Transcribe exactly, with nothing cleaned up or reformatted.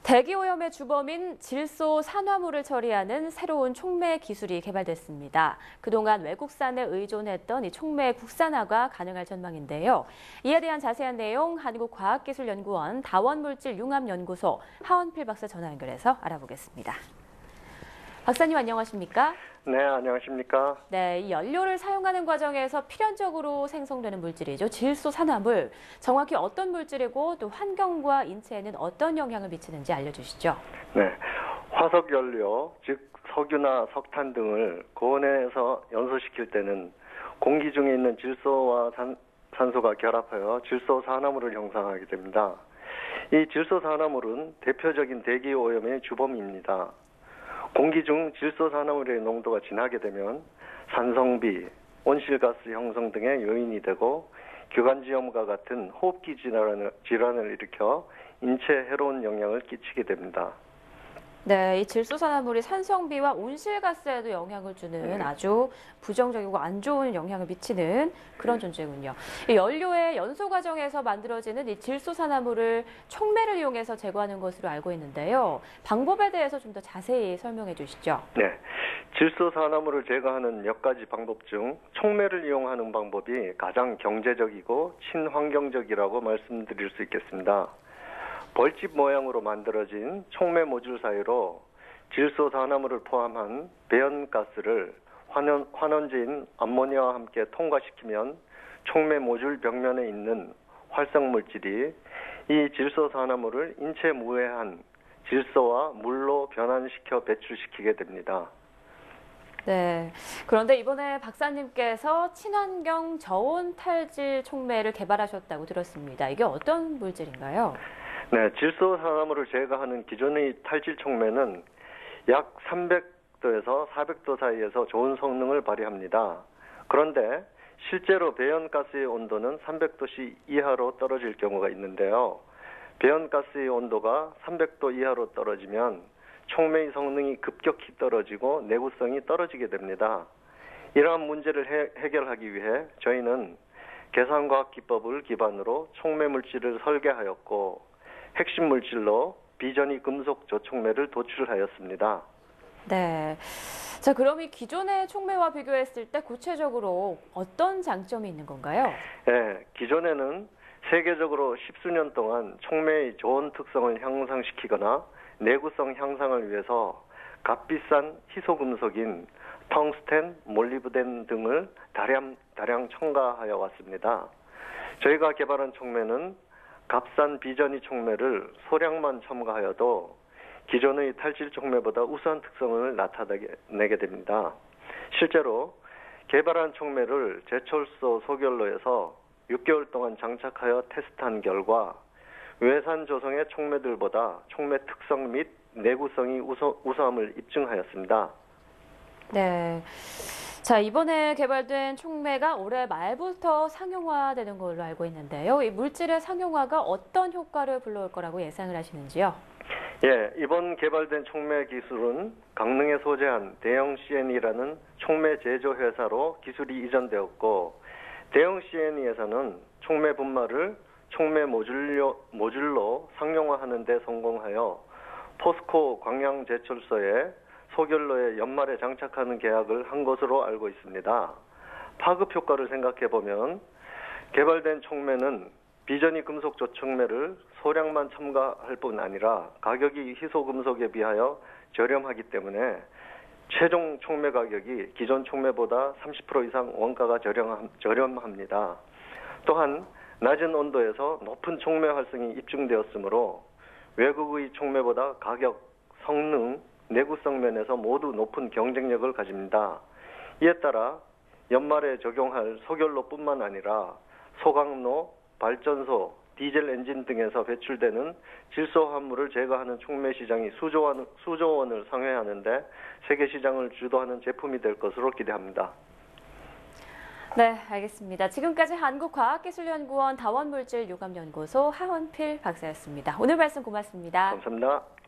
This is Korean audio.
대기오염의 주범인 질소 산화물을 처리하는 새로운 촉매 기술이 개발됐습니다. 그동안 외국산에 의존했던 이 촉매 국산화가 가능할 전망인데요. 이에 대한 자세한 내용 한국과학기술연구원 다원물질융합연구소 하원필 박사 전화 연결해서 알아보겠습니다. 박사님 안녕하십니까? 네, 안녕하십니까? 네, 이 연료를 사용하는 과정에서 필연적으로 생성되는 물질이죠. 질소 산화물. 정확히 어떤 물질이고 또 환경과 인체에는 어떤 영향을 미치는지 알려주시죠. 네, 화석 연료, 즉 석유나 석탄 등을 고온에서 연소시킬 때는 공기 중에 있는 질소와 산, 산소가 결합하여 질소 산화물을 형성하게 됩니다. 이 질소 산화물은 대표적인 대기 오염의 주범입니다. 공기 중 질소 산화물의 농도가 진하게 되면 산성비, 온실가스 형성 등의 요인이 되고 기관지염과 같은 호흡기 질환을, 질환을 일으켜 인체에 해로운 영향을 끼치게 됩니다. 네, 이 질소 산화물이 산성비와 온실가스에도 영향을 주는 네. 아주 부정적이고 안 좋은 영향을 미치는 그런 존재군요. 이 연료의 연소 과정에서 만들어지는 이 질소 산화물을 촉매를 이용해서 제거하는 것으로 알고 있는데요. 방법에 대해서 좀 더 자세히 설명해 주시죠. 네, 질소 산화물을 제거하는 몇 가지 방법 중 촉매를 이용하는 방법이 가장 경제적이고 친환경적이라고 말씀드릴 수 있겠습니다. 벌집 모양으로 만들어진 촉매 모듈 사이로 질소 산화물을 포함한 배연가스를 환원, 환원제인 암모니아와 함께 통과시키면 촉매 모듈 벽면에 있는 활성 물질이 이 질소 산화물을 인체 무해한 질소와 물로 변환시켜 배출시키게 됩니다. 네. 그런데 이번에 박사님께서 친환경 저온 탈질 촉매를 개발하셨다고 들었습니다. 이게 어떤 물질인가요? 네, 질소 산화물을 제거하는 기존의 탈질 촉매는 약 삼백 도에서 사백 도 사이에서 좋은 성능을 발휘합니다. 그런데 실제로 배연가스의 온도는 삼백 도씨 이하로 떨어질 경우가 있는데요. 배연가스의 온도가 삼백 도 이하로 떨어지면 촉매의 성능이 급격히 떨어지고 내구성이 떨어지게 됩니다. 이러한 문제를 해, 해결하기 위해 저희는 계산과학 기법을 기반으로 촉매 물질을 설계하였고 핵심 물질로 비전이 금속 저촉매를 도출하였습니다. 네. 자, 그럼 이 기존의 촉매와 비교했을 때 구체적으로 어떤 장점이 있는 건가요? 네, 기존에는 세계적으로 십수년 동안 촉매의 좋은 특성을 향상시키거나 내구성 향상을 위해서 값비싼 희소금속인 텅스텐, 몰리브덴 등을 다량, 다량 첨가하여 왔습니다. 저희가 개발한 촉매는 값싼 비전이 촉매를 소량만 첨가하여도 기존의 탈질 촉매보다 우수한 특성을 나타내게 됩니다. 실제로 개발한 촉매를 제철소 소결로에서 육 개월 동안 장착하여 테스트한 결과 외산 조성의 촉매들보다 촉매 특성 및 내구성이 우수, 우수함을 입증하였습니다. 네. 자, 이번에 개발된 촉매가 올해 말부터 상용화되는 걸로 알고 있는데요. 이 물질의 상용화가 어떤 효과를 불러올 거라고 예상을 하시는지요? 예, 이번 개발된 촉매 기술은 강릉에 소재한 대형 씨엔이라는 촉매 제조 회사로 기술이 이전되었고 대형 씨엔이에서는 촉매 분말을 촉매 모듈로, 모듈로 상용화하는 데 성공하여 포스코 광양제철소에 소결로에 연말에 장착하는 계약을 한 것으로 알고 있습니다. 파급 효과를 생각해 보면 개발된 촉매는 비전이 금속 저촉매를 소량만 첨가할 뿐 아니라 가격이 희소금속에 비하여 저렴하기 때문에 최종 촉매 가격이 기존 촉매보다 삼십 퍼센트 이상 원가가 저렴함, 저렴합니다. 또한 낮은 온도에서 높은 촉매 활성이 입증되었으므로 외국의 촉매보다 가격, 성능, 내구성 면에서 모두 높은 경쟁력을 가집니다. 이에 따라 연말에 적용할 소결로뿐만 아니라 소각로, 발전소, 디젤 엔진 등에서 배출되는 질소 화물을 제거하는 촉매 시장이 수조 원, 수조 원을 상회하는데 세계 시장을 주도하는 제품이 될 것으로 기대합니다. 네, 알겠습니다. 지금까지 한국과학기술연구원 다원물질융합연구소 하원필 박사였습니다. 오늘 말씀 고맙습니다. 감사합니다.